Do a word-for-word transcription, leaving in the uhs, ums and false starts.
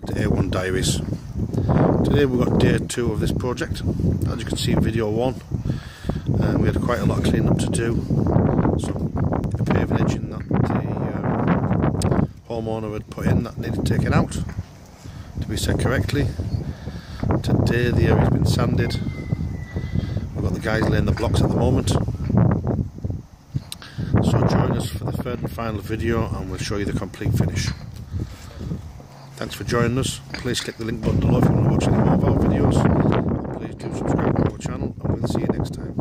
to A one Diaries. Today we've got day two of this project. As you can see in video one, uh, we had quite a lot of cleaning up to do. Some paving edging that the uh, homeowner had put in that needed taken out to be set correctly. Today the area's been sanded. We've got the guys laying the blocks at the moment. So join us for the third and final video and we'll show you the complete finish. Thanks for joining us. Please click the link button below if you want to watch any more of our videos. Please do subscribe to our channel and we'll see you next time.